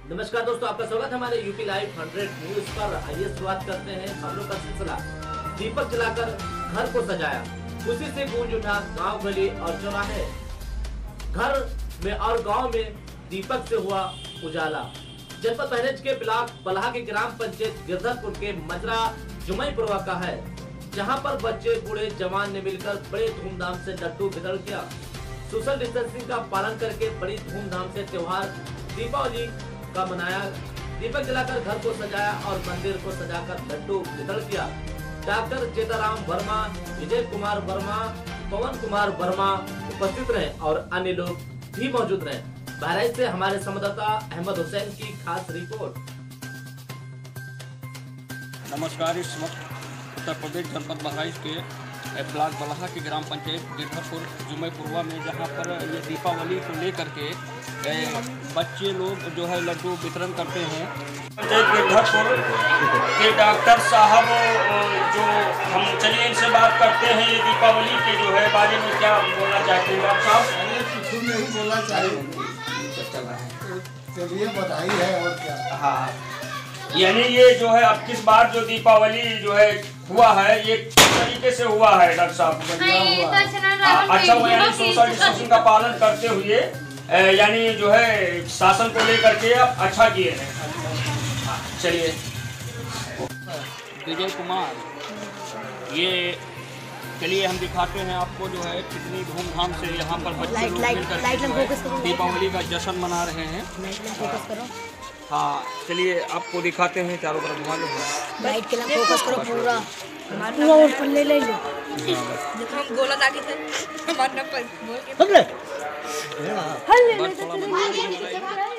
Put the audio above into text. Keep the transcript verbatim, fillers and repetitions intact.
नमस्कार दोस्तों, आपका स्वागत है हमारे यूपी लाइव हंड्रेड न्यूज पर। आइए शुरुआत करते हैं खबरों का सिलसिला। दीपक जलाकर घर को सजाया, खुशी से गूंज उठा गांव गली और चौराहे। घर में और गांव में दीपक से हुआ उजाला। जनपद बहराइच के ब्लॉक बलहा के ग्राम पंचायत गिरधरपुर के मजरा जुमईपुरवा का है, जहां पर बच्चे बूढ़े जवान ने मिलकर बड़े धूमधाम से लड्डू वितरण किया। सोशल डिस्टेंसिंग का पालन करके बड़ी धूमधाम से त्योहार दीपावली का मनाया। दीपक जलाकर घर को सजाया और मंदिर को सजाकर लड्डू वितरण किया। डॉक्टर चेताराम वर्मा, विजय कुमार वर्मा, पवन कुमार वर्मा उपस्थित रहे और अन्य लोग भी मौजूद रहे। बहराइच से हमारे संवाददाता अहमद हुसैन की खास रिपोर्ट। नमस्कार। इस वक्त उत्तर प्रदेश जनपद बहराइच के ब्लॉक बलहा की ग्राम पंचायत गिरधरपुर जुमईपुरवा में, जहां पर ये दीपावली को लेकर के बच्चे लोग जो है लड्डू वितरण करते हैं। पंचायत गिरधरपुर के डॉक्टर साहब जो हम चलिए इनसे बात करते हैं। ये दीपावली के जो है बारे में क्या बोलना चाहते हैं डॉक्टर साहब? कुछ नहीं बोलना चाहिए, चलिए बधाई है और क्या। हाँ, यानी ये जो है अब किस बार जो दीपावली जो है हुआ है, ये किस तरीके से हुआ है डॉक्टर साहब? अच्छा हुआ, यानी सोशल डिस्टेंसिंग का पालन करते हुए यानी जो है शासन को लेकर के आप अच्छा किए हैं। चलिए, विजय कुमार, ये चलिए हम दिखाते हैं आपको जो है कितनी धूमधाम से यहाँ पर बच्चे लोग मिलकर दीपावली का जश्न मना रहे हैं। हाँ, चलिए आपको दिखाते हैं। चारों तरफ घुमा लो, लाइट के लिए फोकस करो पूरा पूरा और पल्ले ले लो। हम गोला ताकि थे मारना पर बोल के बस थोड़ा